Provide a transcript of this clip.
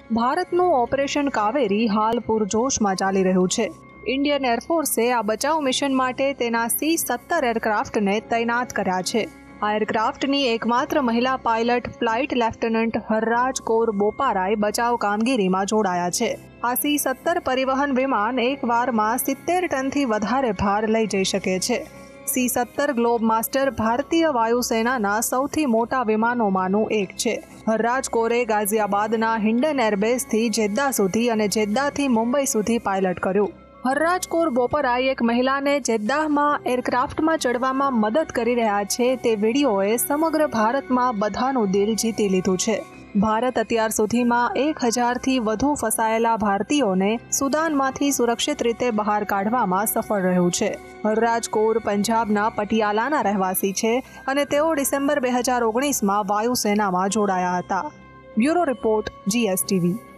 ભારતનું ઓપરેશન કાવેરી હાલ પૂરજોશમાં ચાલી રહ્યું છે। ઇન્ડિયન એરફોર્સે આ બચાવ મિશન માટે તેના C-17 એરક્રાફ્ટને તૈનાત કર્યા છે। આ એરક્રાફ્ટની એકમાત્ર મહિલા pilot flight lieutenant Harraj Kaur Boparai બચાવ કામગીરીમાં જોડાયા છે। આ C-17 પરિવહન વિમાન એક વારમાં 70 ટનથી વધારે ભાર લઈ જઈ શકે છે। C-17 ગ્લોબ માસ્ટર ભારતીય વાયુસેનાના સૌથી મોટા વિમાનોમાંનું એક છે। હરરાજ કૌરે ગાઝિયાબાદના હિન્ડન એરબેઝથી જેદ્દા સુધી અને જેદ્દાથી મુંબઈ સુધી પાયલટ કર્યું। હરરાજ કૌર બોપરાય એક મહિલાને જેદ્દાહમાં એરક્રાફ્ટમાં ચડવામાં મદદ કરી રહ્યા છે તે વિડીયોએ સમગ્ર ભારતમાં બધાનું દિલ જીતી લીધું છે। ભારત અત્યાર સુધીમાં 1000થી વધુ ફસાયેલા ભારતીયોને સુદાનમાંથી સુરક્ષિત રીતે બહાર કાઢવામાં સફળ રહ્યું છે। હરરાજ કૌર પંજાબના પટિયાલાના રહેવાસી છે અને તેઓ ડિસેમ્બર 2019માં વાયુસેનામાં જોડાયા હતા। Bureau report GSTV।